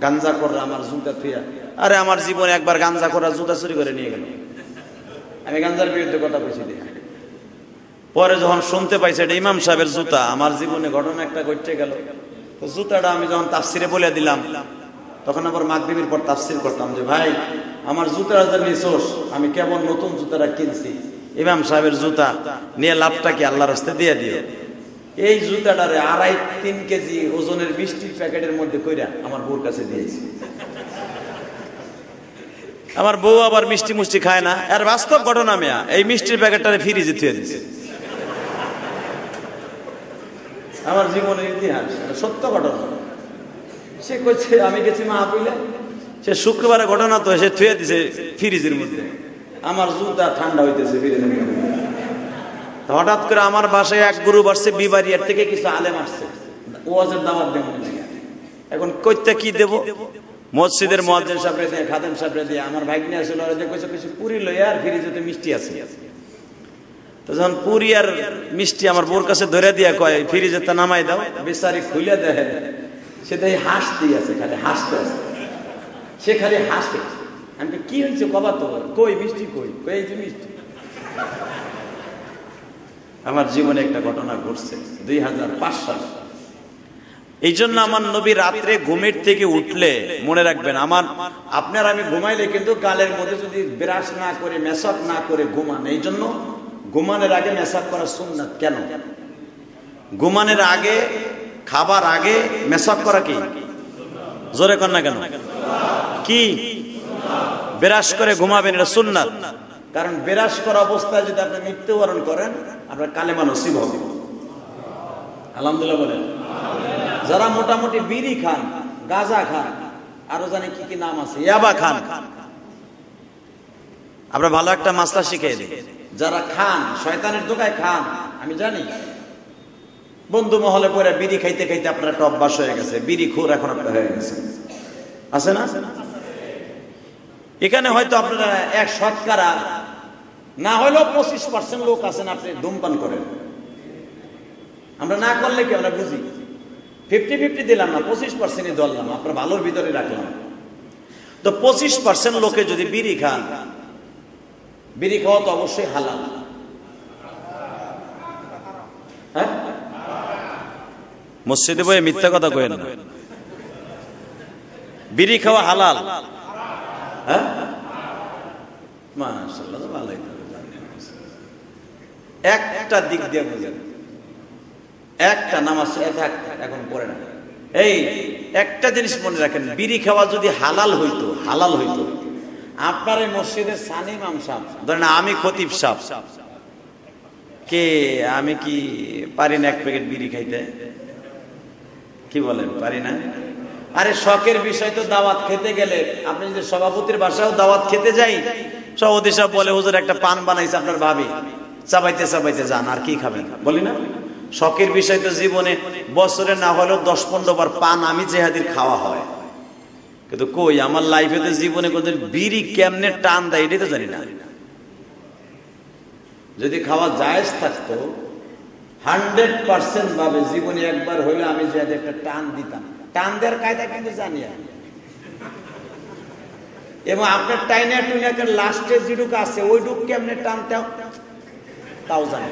গাঞ্জা করে আমার জুতা থুইয়া। আরে আমার জীবনে একবার গাঞ্জা করা জুতা চুরি করে নিয়ে গেল। আমি গাঞ্জার বিরুদ্ধে কথা বলছি দিয়ে পরে যখন শুনতে পাইছে এটা ইমাম সাহেবের জুতা, আমার জীবনে ঘটনা একটা ঘটে গেল। তো জুতাটা আমি যখন তাফসিরে বলে দিলাম, তখন আবার মাগরিবের পর তাফসির করতাম যে ভাই আমার জুতাটা যে নিছোস, আমি কেবল নতুন জুতাটা কিনছি, ইমাম সাহেবের জুতা নিয়ে লাভটা কি আল্লাহর রাস্তায় দিয়ে দিও। এই জুতাটারে 2.5-3 কেজি ওজনের মিষ্টির প্যাকেটের মধ্যে কইরা আমার বউর কাছে দিয়েছি। আমার বউ আবার মিষ্টি মুষ্টি খায় না, আর বাস্তব ঘটনা মেয়া, এই মিষ্টির প্যাকেটটারে ফ্রিজে থুয়ে দিছে। আমার জীবনের ইতিহাস, সত্য ঘটনা। সে কইছে আমি গেছি মাহফিলে, সে শুক্রবারের ঘটনা তো, সে থুয়ে দিছে ফ্রিজের মধ্যে। আমার জুতা ঠান্ডা হইতেছে ফ্রিজের মধ্যে। হঠাৎ করে আমার বাসায় এক গ্রুপ আসছে, বিবারিয়ার থেকে কিছু আলেম আসছে, ওয়াজের দাওয়াত দেব। এখন কইতে কি দেব, মসজিদের মুয়াজ্জিন সাহেবরে দিয়ে, খাদেম সাহেবরে দিয়ে। আমার ভাগ্নে আসলে ওরা যে কইছে কিছু পুরি লইয়া, আর ফ্রিজেতে মিষ্টি আছে। তো যখন পুরি আর মিষ্টি আমার বউর কাছে ধরে দিয়া কয় ফ্রিজেতে নামাই দাও, বেচারি খুলে দেয়, সে তাই হাসতেই আছে, খালি হাসতে আছে, সে খালি হাসে। আমি কি হয়েছে কবা তো, কই মিষ্টি কই, কই এই যে মিষ্টি। আমার জীবনে একটা ঘটনা ঘটছে 2005 সালে। এই জন্য আমার নবী রাত্রে ঘুমের থেকে উঠলে মনে রাখবেন, আপনার আমি ঘুমাইলে কিন্তু গালের মধ্যে যদি ব্রাশ না করে, মেসাক না করে ঘুমান। এই জন্য ঘুমানোর আগে মেসাক করা সুন্নাত। কেন? ঘুমানোর আগে, খাবার আগে মেসাক করা কি? জোরে কর না কেন? কি ব্রাশ করে ঘুমাবেন, এটা সুন্নাত। কারণ ব্রাশ করা অবস্থায় যদি আপনি মৃত্যুবরণ করেন, আপনার কালেমা নসিব হবে। আলহামদুলিল্লাহ বলেন। যারা মোটামুটি বিড়ি খান, গাঁজা খান, আরো জানি কি কি নাম আছে, ইয়াবা খান, আমরা ভালো একটা মাসলা শিখিয়ে দিই। যারা খান, শয়তানের দোকায় খান, আমি জানি বন্ধু মহলে পরে বিড়ি খাইতে খাইতে আপনার একটা অভ্যাস হয়ে গেছে, বিড়ি খোর এখন আপনার হয়ে গেছে, আছে না? এখানে হয়তো আপনারা 1% না হলেও 25% লোক আছেন আপনি ধূমপান করেন। আমরা না করলে কি আমরা বুঝি, 50-50 দিলাম না, 25%ই ধরলাম, আপনার ভালোর ভিতরে রাখলাম। তো 25% লোকে যদি বিড়ি খান, বিড়ি খাওয়া তো অবশ্যই হালাল। হ্যাঁ, মসজিদে বসে মিথ্যা কথা কইেন না, বিড়ি খাওয়া হালাল। হ্যাঁ, মাশাআল্লাহ, ভালোই। একটা দিক দিয়ে বুঝেন, একটা নামাজ এখন পড়ে না। এই একটা জিনিস মনে রাখেন, বিড়ি খাওয়া যদি হালাল হইতো, আপনার এই মসজিদের সানি ইমাম সাহেব, ধরেন আমি খতিব সাহেব, কে আমি কি পারি না 1 প্যাকেট বিড়ি খাইতে? কি বলেন, পারি না? আরে শখের বিষয় তো। দাওয়াত খেতে গেলে আপনি যদি সভাপতির বাসাও দাওয়াত খেতে যাই, সভাপতি সাহেব বলে হুজুর একটা পান বানাইছে আপনার ভাবি, চাবাইতে চাবাইতে যান, আর কি খাবেন, বলি না? শখের বিষয় তো। জীবনে বছরে না হলেও 10-15 বার পান আমি জেহাদির খাওয়া হয়, কিন্তু কই আমার লাইফে তো জীবনে কোনদিন বিড়ি কেমনে টান দেয় এটাই তো জানি না। যদি খাওয়া জায়েজ থাকতো 100% ভাবে জীবনে একবার হইলে আমি জেহাদি একটা টান দিতাম। টান দেওয়ার কায়দা কিন্তু জানি আমি, এবং আপনার টাইনা টুইনাকে লাস্টে যেটুক আছে ওইটুক কেমনে টানতে তাও জানি,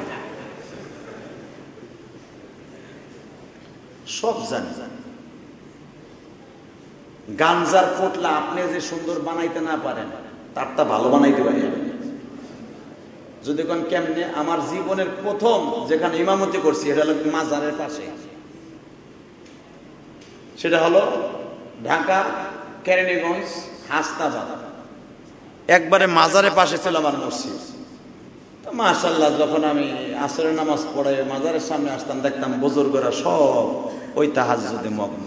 সব জানি। গাঞ্জার পোটলা আপনি যে সুন্দর বানাইতে না পারেন, তারটা ভালো বানাইতে পারি আমি। যদি কোন কেমনে, আমার জীবনের প্রথম যেখানে ইমামতি করছি এটা হলো মাজারের পাশে, সেটা হলো ঢাকা কেরানীগঞ্জ হাসনাবাদ। একবারে মাজারের পাশে ছিল আমার মসজিদ। তো মাশাআল্লাহ, যখন আমি আসরের নামাজ পড়ে মাজারের সামনে আসতাম, দেখতাম বুজুর্গরা সব ওই তাহাজ্জুদে মগ্ন।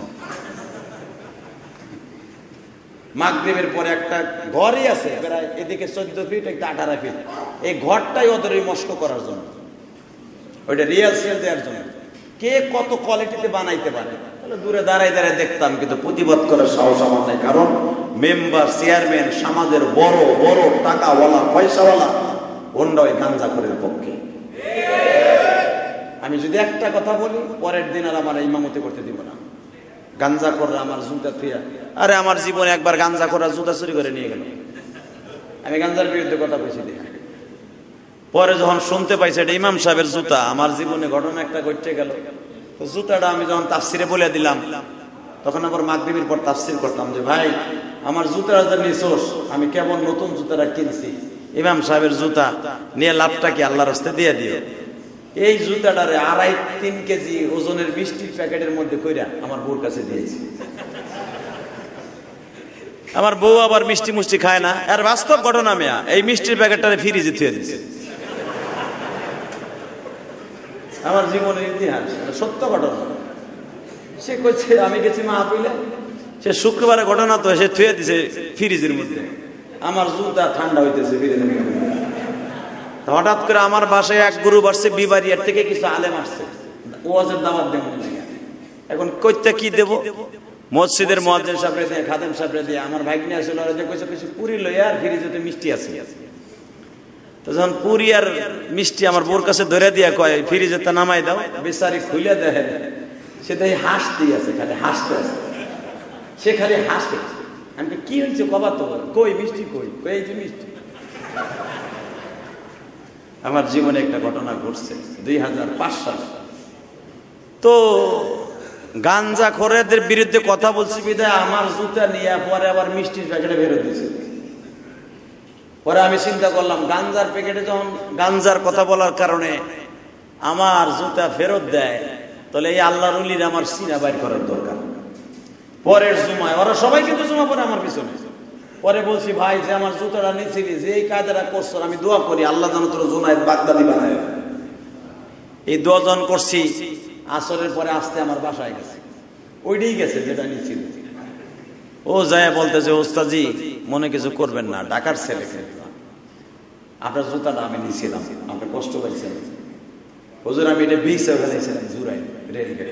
মাগরিবের পরে একটা ঘরই আছে প্রায় এদিকে 14 ফিট, একটা 18 ফিট। এই ঘরটাই ওদের ওই মস্ক করার জন্য, ওইটা রিয়াল সেল দেওয়ার জন্য। কে কত কোয়ালিটিতে বানাইতে পারে, তাহলে দূরে দাঁড়াই দাঁড়ায় দেখতাম, কিন্তু প্রতিবাদ করার সাহস আমার নাই। কারণ মেম্বার, চেয়ারম্যান, সমাজের বড় বড় টাকাওয়ালা, পয়সাওয়ালা, ওনরা ওই গাঞ্জাখোরের পক্ষে। আমি যদি একটা কথা বলি, পরের দিন আর আমার ইমামতি করতে দিব না। গাঞ্জা কররা আমার জুতা থুইয়া, আরে আমার জীবনে একবার গাঞ্জা করা জুতা চুরি করে নিয়ে গেল। আমি গাঞ্জার বিরুদ্ধে কথা বলছি, পরে যখন শুনতে পাইছে এটা ইমাম সাহেবের জুতা, আমার জীবনে ঘটনা একটা ঘটে গেল। তো জুতাটা আমি যখন তাফসিরে বলে দিলাম, তখন আবার মাগরিবের পর তাফসির করতাম যে ভাই আমার জুতাটা যে নিছোস, আমি কেবল নতুন জুতাটা কিনছি, ইমাম সাহেবের জুতা নিয়ে লাভটা কি আল্লাহর রাস্তায় দিয়ে দিও। এই জুতাটারে 2.5-3 কেজি ওজনের মিষ্টির প্যাকেটের মধ্যে কইরা আমার বউর কাছে দিয়েছি। আমার বউ আবার মিষ্টি মুষ্টি খায় না, আর বাস্তব ঘটনা মেয়া, এই মিষ্টির প্যাকেটটারে ফ্রিজে থুয়ে দিয়েছে। আমার জীবনের ইতিহাস, সত্য ঘটনা। সে কইছে আমি গেছি মাহফিলে, সে শুক্রবারে ঘটনা তো, সে থুয়ে দিছে ফ্রিজের মধ্যে। আমার জুতা ঠান্ডা হইতেছে ফ্রিজের মধ্যে। হঠাৎ করে আমার বাসায় এক গুরু আসছে, বিবারিয়ার থেকে কিছু আলেম আসছে, ওয়াজের দাওয়াত দেব। এখন কইতে কি দেব, মসজিদের মুয়াজ্জিন সাহেবরে দিয়ে, খাদেম সাহেবরে দিয়ে, আমার ভাগ্নে আসলে ওরা যে কইছে কিছু পুরি লই আর ফ্রিজে মিষ্টি আছে। তো যখন পুরি আর মিষ্টি আমার বোর কাছে ধরে দিয়া কয় ফ্রিজে তা নামাই দাও, বেচারি খুলে দেয়, সে তাই হাসতেই আছে, খালি হাসতে আছে, সে খালি হাসতে। আমি কি হয়েছে কবা তো, কই মিষ্টি কই, এই যে মিষ্টি। আমার জীবনে একটা ঘটনা ঘটছে 2005 সালে। তো গাঞ্জা খোরেদের বিরুদ্ধে কথা বলছি বিধায় আমার জুতা নিয়ে পরে আবার মিষ্টির প্যাকেটে ফেরত দিয়েছে। পরে আমি চিন্তা করলাম, গাঞ্জার প্যাকেটে যখন গাঞ্জার কথা বলার কারণে আমার জুতা ফেরত দেয়, তাহলে এই আল্লাহর ওলির আমার সিনা বাইর করার দরকার। পরের জুমায় ওরা সবাই কিন্তু জুমা পরে আমার পিছনে। পরে বলছি ভাই যে আমার জুতাটা নিচ্ছিলি, যে এই কায়দাটা করছো, আমি দোয়া করি আল্লাহ যেন তোর জুনায়েদ বাগদাদি বানায়। এই দোয়া যখন করছি, আসরের পরে আসতে আমার বাসায় গেছে, ওইটাই গেছে যেটা নিচ্ছিল। ও যায় বলতেছে ওস্তাজি মনে কিছু করবেন না, ঢাকার ছেলে, আপনার জুতাটা আমি নিয়েছিলাম, আপনি কষ্ট পাইছেন হুজুর, আমি এটা বিষ ফেলাইছিলাম জুরাই রেলগেটে।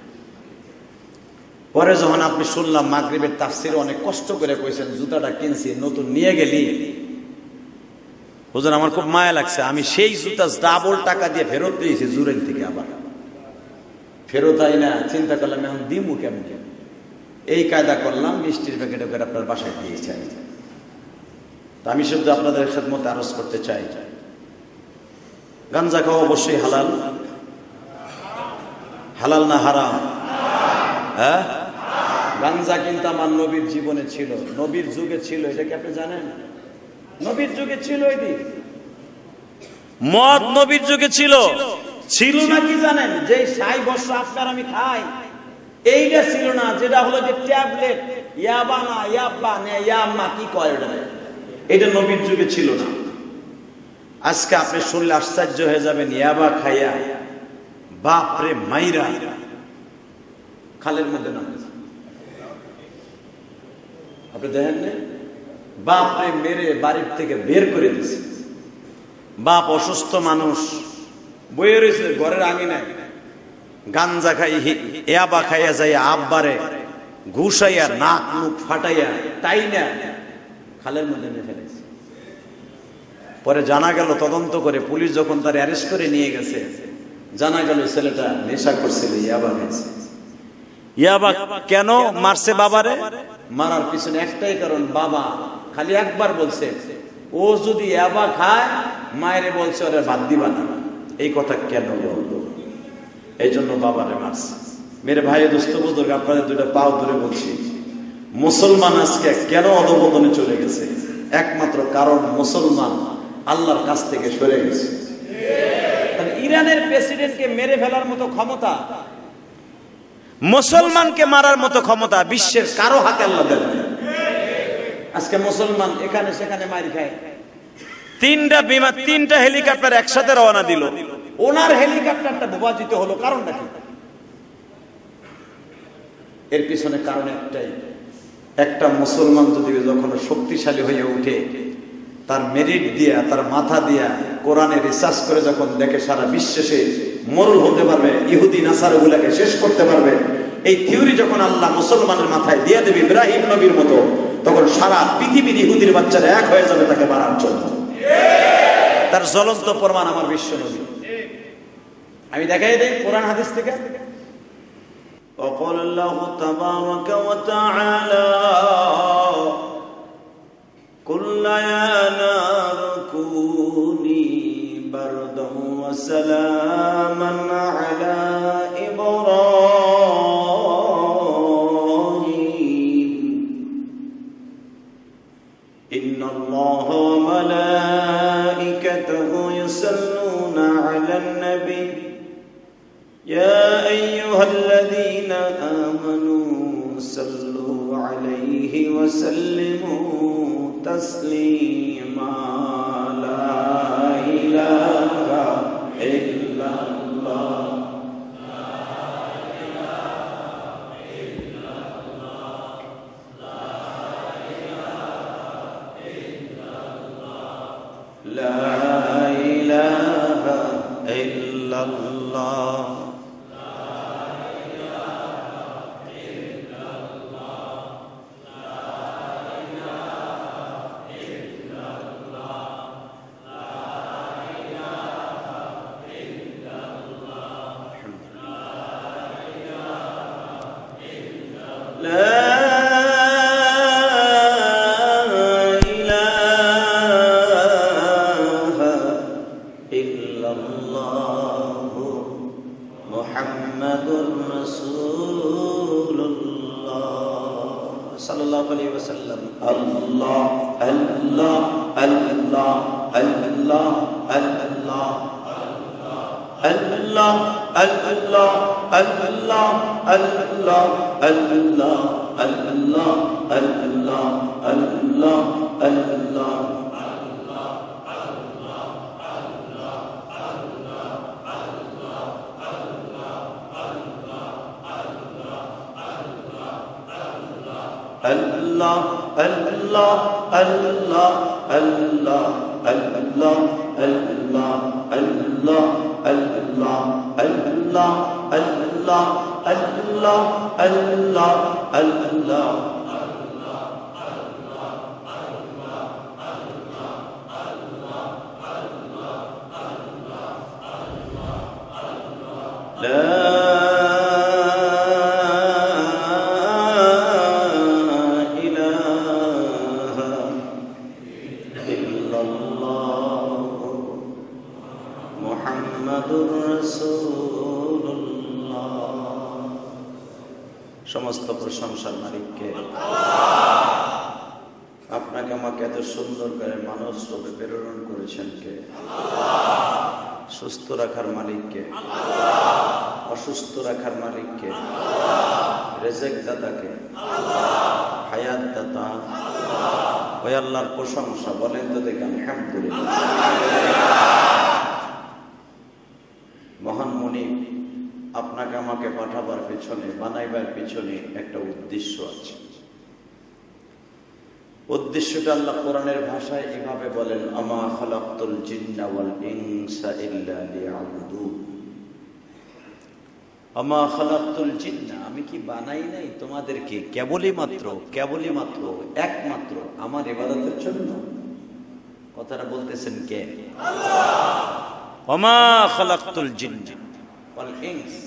পরে যখন আপনি শুনলাম মাগরিবের তাফসিরে অনেক কষ্ট করে কইছেন জুতাটা কিনছি নতুন নিয়ে গেলি, হুজুর আমার খুব মায়া লাগছে, আমি সেই জুতা ডাবল টাকা দিয়ে ফেরত দিয়েছি জুরাইন থেকে। আবার ফেরত আই না, চিন্তা করলাম এখন দিমু কেমন, এই কায়দা করলাম, মিষ্টির প্যাকেটে করে আপনার বাসায় দিয়েছি। আমি শুধু আপনাদের খেদমতে আরজ করতে চাই, গাঞ্জা খাওয়া অবশ্যই হালাল, হালাল না হারাম? হ্যাঁ, গাঞ্জা কিন্তু আমার নবীর জীবনে ছিল, নবীর যুগে ছিল, এটা কি আপনি জানেন? নবীর যুগে ছিল। এটি মদ নবীর যুগে ছিল, ছিল না কি জানেন? যে 60 বছর আপনার আমি খাই, এইটা ছিল না, যেটা হলো যে ট্যাবলেট, ইয়াবা না ইয়াব্বা না ইয়াম্মা কি কয়, এটা নবীর যুগে ছিল না। আজকে আপনি শুনলে আশ্চর্য হয়ে যাবেন, ইয়াবা খাইয়া বাপরে মাইরা খালের মধ্যে নামছে। আপনি দেখেন না, বাপরে মেরে বাড়ির থেকে বের করে দিছে। বাপ অসুস্থ মানুষ বয়ে রয়েছে ঘরের আঙিনায়, গাঞ্জা খাই ইয়াবা খাইয়া যাইয়া আব্বারে ঘুষাইয়া নাক মুখ ফাটাইয়া টাইনা খালের মধ্যে নিয়ে ফেলেছে। পরে জানা গেল, তদন্ত করে পুলিশ যখন তার অ্যারেস্ট করে নিয়ে গেছে, জানা গেল ছেলেটা নেশা করছিল, ইয়াবা খাইছে। ইয়াবা কেন মারছে বাবারে? মারার পিছনে একটাই কারণ, বাবা খালি একবার বলছে ও যদি ইয়াবা খায়, মায়েরে বলছে ওরে বাদ দিবা না। এই কথা কেন বলবো? এই জন্য বাবারে মারছে। মেরে ভাই দোস্ত বুজুর্গ, আপনাদের দুইটা পাও ধরে বলছি, মুসলমান আজকে কেন অধপতনে চলে গেছে? একমাত্র কারণ মুসলমান আল্লাহর কাছ থেকে সরে গেছে। ইরানের প্রেসিডেন্টকে মেরে ফেলার মতো ক্ষমতা, মুসলমানকে মারার মতো ক্ষমতা বিশ্বের কারো হাতে আল্লাহ দেন। আজকে মুসলমান এখানে সেখানে মার খায়। 3টা বিমান, 3টা হেলিকপ্টার একসাথে রওনা দিল, ওনার হেলিকপ্টারটা ডুবাজিত হলো, কারণটা কি? এর পিছনে কারণ একটাই, একটা মুসলমান যদি যখন শক্তিশালী হয়ে উঠে, তার মেরিট দিয়া, তার মাথা দিয়া কোরআনে রিসার্চ করে যখন দেখে সারা বিশ্বে সে মরুল হতে পারবে, ইহুদি নাসারা গুলাকে শেষ করতে পারবে, এই থিওরি যখন আল্লাহ মুসলমানের মাথায় দিয়ে দেবে ইব্রাহিম নবীর মতো, তখন সারা পৃথিবীর ইহুদির বাচ্চারা এক হয়ে যাবে তাকে মারার জন্য। তার জ্বলন্ত প্রমাণ আমার বিশ্ব নবী। আমি দেখাই দেই কোরআন হাদিস থেকে। ও وقال الله تبارك وتعالى قل يا نار كوني بردا وسلاما على إبراهيم إن الله وملائكته يصلون على النبي يا أيها الذين آمنوا صلوا عليه وسلموا تسليما لا إله إلا الله لا إله إلا الله সমস্ত প্রশংসার মালিককে। আপনাকে আমাকে এত সুন্দর করে মানব রূপে প্রেরণ করেছেন কে? সুস্থ রাখার মালিককে, অসুস্থ রাখার মালিককে, রেজেক দাতাকে, হায়াত দাতা ওই আল্লাহর প্রশংসা। বলেন তো দেখেন আলহামদুলিল্লাহ। মহান মুনিব আপনাকে আমাকে পাঠাবার পিছনে, বানাইবার পিছনে একটা উদ্দেশ্য আছে। উদ্দেশ্যটা আল্লাহ কোরআনের ভাষায় এভাবে বলেন, আমা খালাকতুল জিন্না ওয়াল ইনসা ইল্লা লিয়াবুদুন। আমা খালাকতুল জিন্না, আমি কি বানাই নাই তোমাদেরকে কেবলই মাত্র একমাত্র আমার ইবাদতের জন্য? কথাটা বলতেছেন কে? আল্লাহ। আমা খালাকতুল জিন্না ওয়াল ইনস,